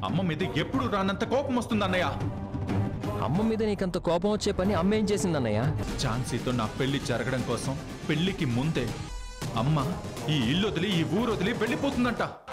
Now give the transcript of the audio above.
అమ్మ మీద ఎప్పుడు రానంత కోపం వస్తుంది అన్నయ్య. అమ్మ మీద నీకంత కోపం వచ్చే పని అమ్మ ఏం చేసిందన్నయ్య? ఝాన్సీతో నా పెళ్లి జరగడం కోసం పెళ్లికి ముందే అమ్మ ఈ ఇల్లు వదిలి ఈ ఊరు వదిలి వెళ్ళిపోతుందంట.